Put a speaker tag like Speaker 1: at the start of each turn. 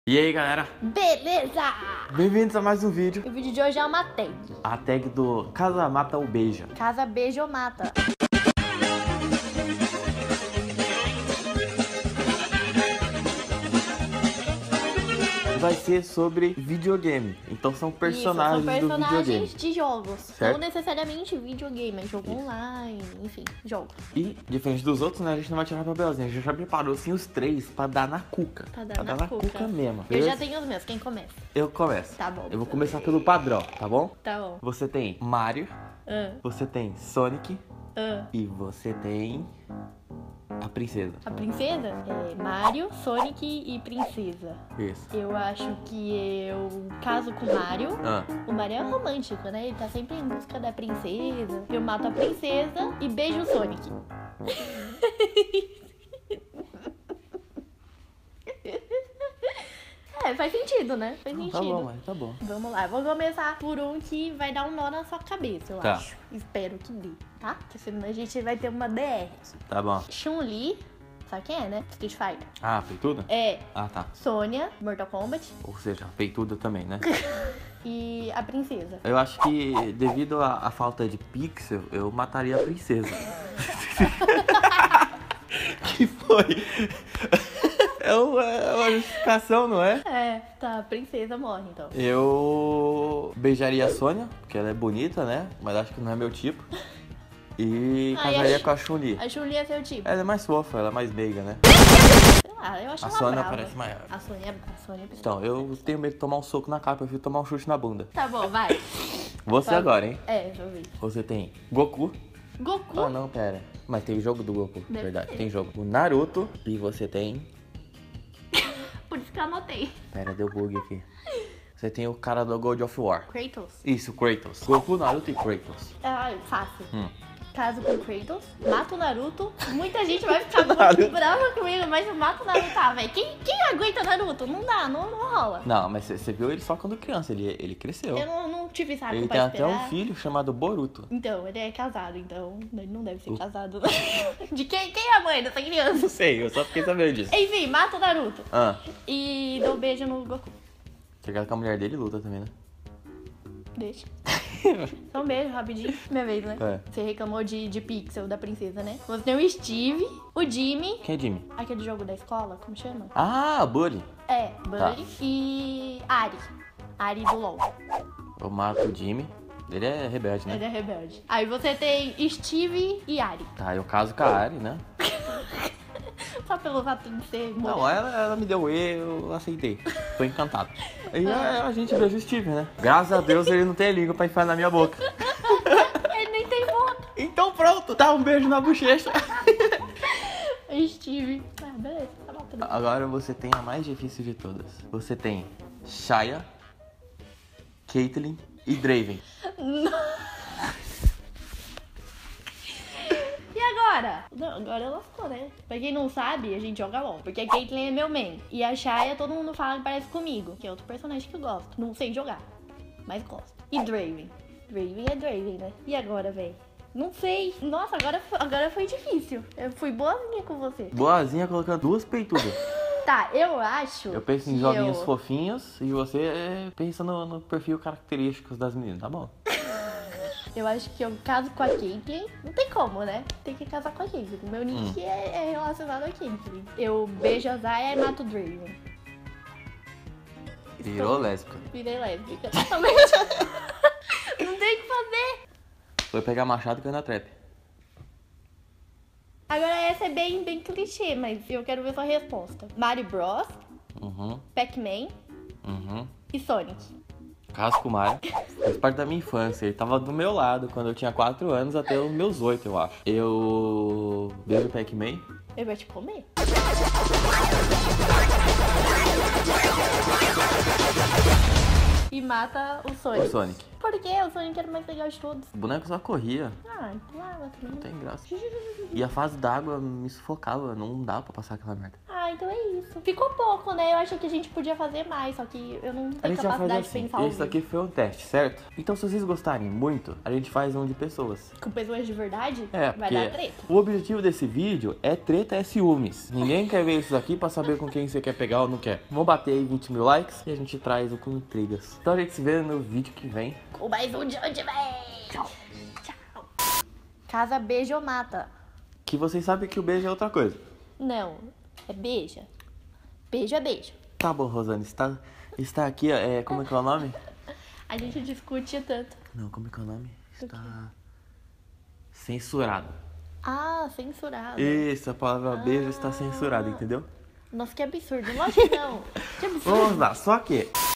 Speaker 1: E aí galera,
Speaker 2: Beleza!
Speaker 1: bem-vindos a mais um vídeo.
Speaker 2: O vídeo de hoje é uma tag.
Speaker 1: A tag do Casa Mata ou Beija.
Speaker 2: Casa beija ou mata.
Speaker 1: Vai ser sobre videogame. Então são personagens,
Speaker 2: Isso, são
Speaker 1: do videogame.
Speaker 2: personagens de jogos.
Speaker 1: Certo.
Speaker 2: Não necessariamente videogame, mas jogo online, enfim, jogo.
Speaker 1: E, diferente dos outros, né, a gente não vai tirar papelzinho. A gente já preparou assim os três pra dar na cuca.
Speaker 2: Pra dar na cuca
Speaker 1: mesmo.
Speaker 2: Eu já
Speaker 1: Beleza?
Speaker 2: tenho os meus, quem começa?
Speaker 1: Eu começo.
Speaker 2: Tá bom.
Speaker 1: Eu vou começar pelo padrão, tá bom?
Speaker 2: Tá bom.
Speaker 1: Você tem Mario,
Speaker 2: Ah,
Speaker 1: você tem Sonic
Speaker 2: ah.
Speaker 1: e você tem a princesa.
Speaker 2: A princesa é Mario, Sonic e princesa.
Speaker 1: Isso.
Speaker 2: Eu acho que eu caso com o Mario.
Speaker 1: Ah,
Speaker 2: O Mario é romântico, né? Ele tá sempre em busca da princesa. Eu mato a princesa e beijo o Sonic. É, faz sentido, né? Faz sentido.
Speaker 1: tá bom, mas tá bom.
Speaker 2: Vamos lá, vou começar por um que vai dar um nó na sua cabeça, eu
Speaker 1: Tá.
Speaker 2: acho. Espero que dê, tá? Porque senão a gente vai ter uma DR.
Speaker 1: Tá bom.
Speaker 2: Chun-Li, sabe quem é, né? Street Fighter.
Speaker 1: Ah, peituda?
Speaker 2: É
Speaker 1: Ah, tá.
Speaker 2: Sônia, Mortal Kombat
Speaker 1: Ou seja, peituda também, né?
Speaker 2: e a princesa.
Speaker 1: Eu acho que devido à falta de pixel, eu mataria a princesa. Que foi? É uma justificação, não é?
Speaker 2: É, tá, a princesa morre então.
Speaker 1: Eu beijaria a Sônia, porque ela é bonita, né? Mas acho que não é meu tipo. E
Speaker 2: Ai,
Speaker 1: casaria
Speaker 2: acho-
Speaker 1: com a Chun-Li.
Speaker 2: A Chun-Li é seu tipo.
Speaker 1: Ela é mais fofa, ela é mais meiga, né?
Speaker 2: Sei lá, eu acho
Speaker 1: A
Speaker 2: ela
Speaker 1: Sônia
Speaker 2: brava.
Speaker 1: parece maior.
Speaker 2: A Sônia é brava.
Speaker 1: Então, eu tenho medo de tomar um soco na cara, eu prefiro tomar um chute na bunda.
Speaker 2: Tá bom, vai.
Speaker 1: Você
Speaker 2: Tá.
Speaker 1: agora, hein?
Speaker 2: É, deixa eu ver.
Speaker 1: Você tem Goku.
Speaker 2: Goku.
Speaker 1: Ah, não, pera. Mas tem o jogo do Goku,
Speaker 2: Deve
Speaker 1: verdade.
Speaker 2: ter.
Speaker 1: Tem jogo. O Naruto. E você tem...
Speaker 2: Por isso que eu anotei.
Speaker 1: Pera, deu bug aqui. Você tem o cara do God of War.
Speaker 2: Kratos.
Speaker 1: Isso, Kratos. Goku, Naruto e Kratos.
Speaker 2: Ah, fácil.
Speaker 1: Hum.
Speaker 2: Caso com Kratos, mato o Naruto. Muita gente vai ficar
Speaker 1: Naruto.
Speaker 2: muito brava comigo, mas eu mato o Naruto. Ah, velho, quem aguenta Naruto? Não dá, não rola.
Speaker 1: Não, mas você viu ele só quando criança. Ele cresceu.
Speaker 2: Eu não tive saco
Speaker 1: Ele
Speaker 2: pra
Speaker 1: tem até
Speaker 2: esperar.
Speaker 1: um filho chamado Boruto.
Speaker 2: Então, ele é casado, então ele não deve ser casado. De quem é a mãe dessa criança?
Speaker 1: Não sei, eu só fiquei sabendo disso.
Speaker 2: Enfim, mata o Naruto.
Speaker 1: Ah,
Speaker 2: E dou um beijo no Goku.
Speaker 1: chegado com a mulher dele luta também, né?
Speaker 2: Deixa. Só um beijo, rapidinho. Minha vez, né?
Speaker 1: É.
Speaker 2: Você reclamou de pixel da princesa, né? Você tem o Steve, o Jimmy,
Speaker 1: Quem é Jimmy?
Speaker 2: aquele jogo da escola, como chama?
Speaker 1: Ah, Buddy.
Speaker 2: É, Buddy.
Speaker 1: Tá.
Speaker 2: E Ari. Ari do LoL.
Speaker 1: Eu mato o Jimmy. Ele é rebelde, né?
Speaker 2: Ele é rebelde. Aí você tem Steve e Ari.
Speaker 1: Tá, eu caso com a Ari, né?
Speaker 2: Só pelo fato de ser mulher.
Speaker 1: Não, ela me deu E, eu aceitei. Tô encantado. E a gente beija o Steve, né? Graças a Deus ele não tem língua pra enfiar na minha boca.
Speaker 2: Ele nem tem boca.
Speaker 1: Então pronto, dá um beijo na bochecha.
Speaker 2: Steve. Ah, beleza, tá bom, tudo bem.
Speaker 1: Agora você tem a mais difícil de todas. Você tem Shaya, Caitlyn e Draven.
Speaker 2: E agora? Não, agora lascou, né? Pra quem não sabe, a gente joga LOL. Porque a Caitlyn é meu main. E a Shaya, todo mundo fala que parece comigo. Que é outro personagem que eu gosto. Não sei jogar, mas gosto. E Draven? Draven é Draven, né? E agora, véi? Não sei. Nossa, agora foi difícil. Eu fui boazinha com você.
Speaker 1: Boazinha colocando duas peitudas.
Speaker 2: Tá, eu acho.
Speaker 1: Eu penso em
Speaker 2: que
Speaker 1: joguinhos
Speaker 2: eu-
Speaker 1: fofinhos e você pensa no perfil característicos das meninas, tá bom?
Speaker 2: Eu acho que eu caso com a Caitlyn. Não tem como, né? Tem que casar com a Caitlyn. O meu nick é relacionado a Caitlyn. Eu beijo a Zaya e mato o Draven.
Speaker 1: Virou lésbica.
Speaker 2: Virei lésbica. Totalmente. Não tem o que fazer.
Speaker 1: Foi pegar machado e caiu na trap.
Speaker 2: Agora essa é bem clichê, mas eu quero ver sua resposta. Mario Bros,
Speaker 1: Uhum,
Speaker 2: Pac-Man
Speaker 1: uhum.
Speaker 2: e Sonic.
Speaker 1: Caso com o Mario. Faz parte da minha infância. Ele tava do meu lado quando eu tinha 4 anos até os meus 8, eu acho. Eu beijo o Pac-Man.
Speaker 2: Ele vai te comer. E mata o Sonic.
Speaker 1: O Sonic.
Speaker 2: Por Por quê? O Sonic era o mais legal de todos.
Speaker 1: O boneco só corria.
Speaker 2: Ah, pulava também.
Speaker 1: Não tem graça. E a fase d'água me sufocava. Não dá pra passar aquela merda.
Speaker 2: Ah, então é isso. Ficou pouco, né? Eu acho que a gente podia fazer mais, só que eu não
Speaker 1: A
Speaker 2: tenho
Speaker 1: gente vai fazer
Speaker 2: capacidade de
Speaker 1: assim.
Speaker 2: pensar ao
Speaker 1: Esse
Speaker 2: vivo.
Speaker 1: aqui foi um teste, certo? Então se vocês gostarem muito, a gente faz um de pessoas.
Speaker 2: Com pessoas de verdade,
Speaker 1: É,
Speaker 2: vai
Speaker 1: porque
Speaker 2: dar treta.
Speaker 1: o objetivo desse vídeo é treta, é ciúmes. Ninguém quer ver isso aqui pra saber com quem você quer pegar ou não quer. Vamos bater aí 20 mil likes e a gente traz o com intrigas. Então a gente se vê no vídeo que vem.
Speaker 2: Com mais um de onde vem. Tchau. Casa beija ou mata.
Speaker 1: Que vocês sabem que o beijo é outra coisa.
Speaker 2: Não, é beija. Beijo é beijo.
Speaker 1: Tá bom, Rosane, está aqui, como é que é o nome?
Speaker 2: A gente discute tanto.
Speaker 1: Não, como é que é o nome? Está censurado.
Speaker 2: Ah, censurado.
Speaker 1: Isso, a palavra beijo está censurada, entendeu?
Speaker 2: Nossa, que absurdo. Lógico que não. Que absurdo.
Speaker 1: Vamos lá, só que